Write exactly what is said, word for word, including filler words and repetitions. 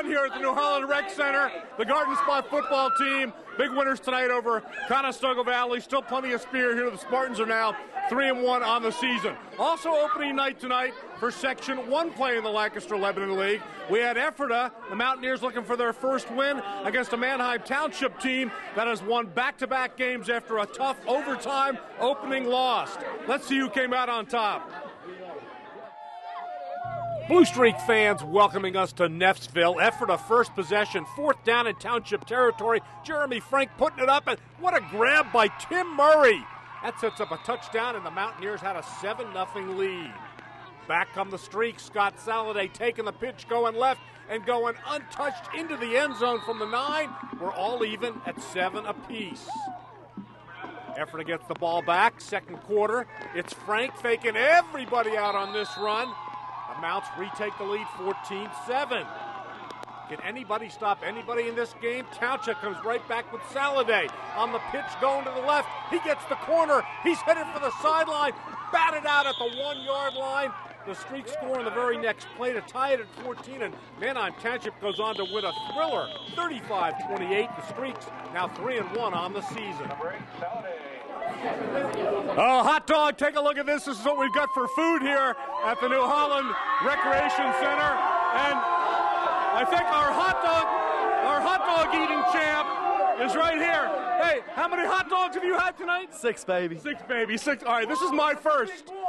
fun here at the New Holland Rec Center. The Garden Spot football team, big winners tonight over Conestoga Valley. Still plenty of spirit here. The Spartans are now three and one on the season. Also opening night tonight for Section one play in the Lancaster Lebanon League. We had Ephrata, the Mountaineers, looking for their first win against a Manheim Township team that has won back-to-back games after a tough overtime opening loss. Let's see who came out on top. Blue Streak fans welcoming us to Neffsville. Ephrata first possession, fourth down in Township territory. Jeremy Frank putting it up, and what a grab by Tim Murray. That sets up a touchdown, and the Mountaineers had a seven nothing lead. Back come the Streak. Scott Saladay taking the pitch, going left, and going untouched into the end zone from the nine. We're all even at seven apiece. Ephrata gets the ball back, second quarter. It's Frank faking everybody out on this run. The Mounts retake the lead fourteen seven. Can anybody stop anybody in this game? Township comes right back with Saladay on the pitch going to the left. He gets the corner. He's headed for the sideline. Batted out at the one-yard line. The Streak score in the very next play to tie it at fourteen, and Manheim Township goes on to win a thriller, thirty-five twenty-eight. The Streaks now three and one on the season. Oh, hot dog, take a look at this. This is what we've got for food here at the New Holland Recreation Center. And I think our hot dog, our hot dog eating champ is right here. Hey, how many hot dogs have you had tonight? Six, baby. Six, baby. Six. All right, this is my first.